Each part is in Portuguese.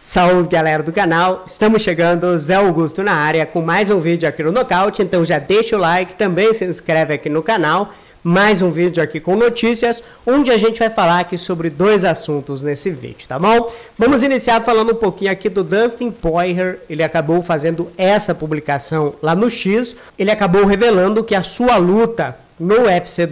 Salve galera do canal, estamos chegando, Zé Augusto na área com mais um vídeo aqui no Nocaute, então já deixa o like, também se inscreve aqui no canal, mais um vídeo aqui com notícias, onde a gente vai falar aqui sobre dois assuntos nesse vídeo, tá bom? Vamos iniciar falando um pouquinho aqui do Dustin Poirier, ele acabou fazendo essa publicação lá no X, ele acabou revelando que a sua luta no UFC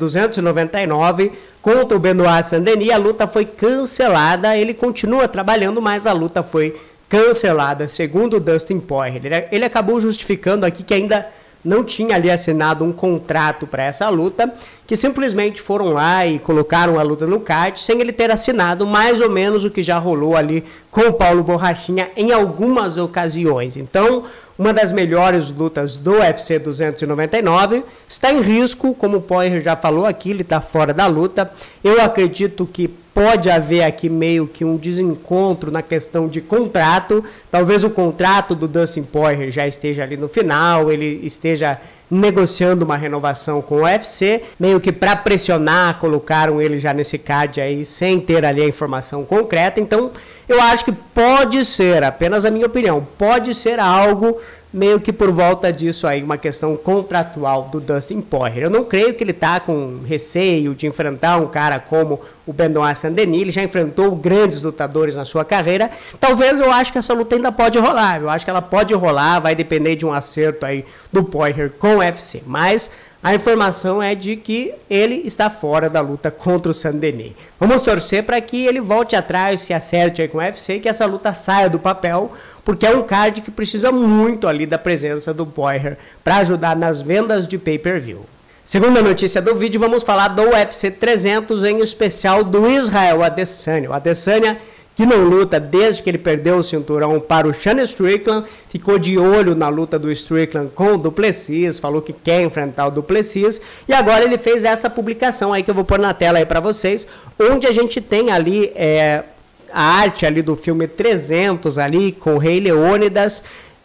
299 contra o Benoit Saint-Denis, a luta foi cancelada, ele continua trabalhando, mas a luta foi cancelada, segundo o Dustin Poirier. Ele acabou justificando aqui que ainda não tinha ali assinado um contrato para essa luta, que simplesmente foram lá e colocaram a luta no card sem ele ter assinado mais ou menos o que já rolou ali com o Paulo Borrachinha em algumas ocasiões. Então, uma das melhores lutas do UFC 299 está em risco, como o Poirier já falou aqui, ele está fora da luta. Eu acredito que pode haver aqui meio que um desencontro na questão de contrato. Talvez o contrato do Dustin Poirier já esteja ali no final, ele esteja negociando uma renovação com o UFC, meio que para pressionar, colocaram ele já nesse card aí, sem ter ali a informação concreta. Então, eu acho que pode ser, apenas a minha opinião, pode ser algo meio que por volta disso aí, uma questão contratual do Dustin Poirier. Eu não creio que ele tá com receio de enfrentar um cara como o Benoit Saint-Denis, ele já enfrentou grandes lutadores na sua carreira. Talvez eu acho que essa luta ainda pode rolar, eu acho que ela pode rolar, vai depender de um acerto aí do Poirier com o UFC, mas a informação é de que ele está fora da luta contra o Saint-Denis. Vamos torcer para que ele volte atrás, se acerte aí com o UFC e que essa luta saia do papel, porque é um card que precisa muito ali da presença do Poirier para ajudar nas vendas de pay-per-view. Segunda notícia do vídeo, vamos falar do UFC 300, em especial do Israel Adesanya. O Adesanya, que não luta desde que ele perdeu o cinturão para o Sean Strickland, ficou de olho na luta do Strickland com o Du Plessis, falou que quer enfrentar o Du Plessis, e agora ele fez essa publicação aí que eu vou pôr na tela aí para vocês, onde a gente tem ali a arte ali do filme 300 ali com o Rei Leônidas,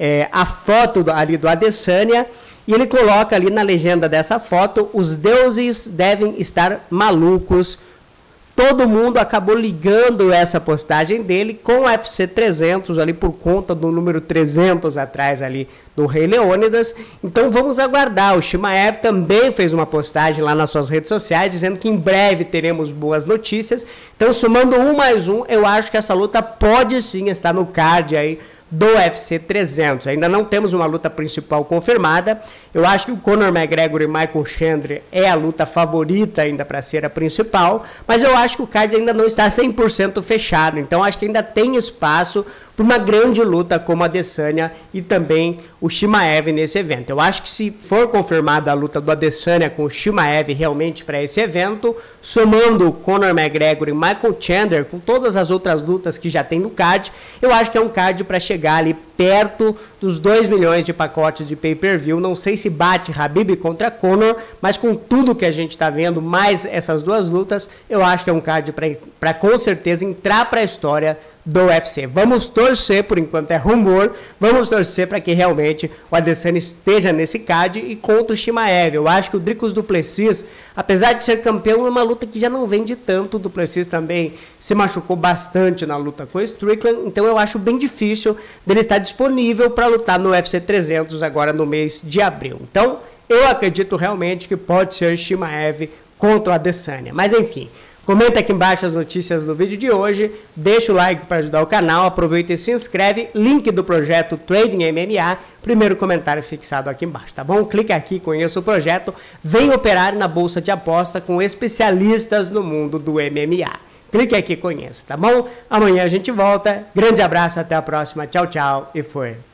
a foto ali do Adesanya, e ele coloca ali na legenda dessa foto: os deuses devem estar malucos. Todo mundo acabou ligando essa postagem dele com o UFC 300 ali por conta do número 300 atrás ali do Rei Leônidas. Então vamos aguardar. O Chimaev também fez uma postagem lá nas suas redes sociais dizendo que em breve teremos boas notícias. Então, somando um mais um, eu acho que essa luta pode sim estar no card aí do UFC 300. Ainda não temos uma luta principal confirmada. Eu acho que o Conor McGregor e Michael Chandler é a luta favorita ainda para ser a principal, mas eu acho que o card ainda não está 100% fechado, então acho que ainda tem espaço para uma grande luta como a Adesanya e também o Chimaev nesse evento. Eu acho que se for confirmada a luta do Adesanya com o Chimaev realmente para esse evento, somando o Conor McGregor e Michael Chandler com todas as outras lutas que já tem no card, eu acho que é um card para chegar ali perto dos 2 milhões de pacotes de pay-per-view. Não sei se bate Khabib contra Conor, mas com tudo que a gente está vendo, mais essas duas lutas, eu acho que é um card para com certeza entrar para a história do UFC. Vamos torcer, por enquanto é rumor, vamos torcer para que realmente o Adesanya esteja nesse card e contra o Chimaev. Eu acho que o Dricus Du Plessis, apesar de ser campeão, é uma luta que já não vende tanto. O Du Plessis também se machucou bastante na luta com o Strickland, então eu acho bem difícil dele estar disponível para lutar no UFC 300 agora no mês de abril. Então eu acredito realmente que pode ser Chimaev contra o Adesanya, mas enfim. Comenta aqui embaixo as notícias do vídeo de hoje, deixa o like para ajudar o canal, aproveita e se inscreve, link do projeto Trading MMA, primeiro comentário fixado aqui embaixo, tá bom? Clica aqui, conheça o projeto, vem operar na bolsa de aposta com especialistas no mundo do MMA. Clique aqui e conheça, tá bom? Amanhã a gente volta, grande abraço, até a próxima, tchau, tchau e foi!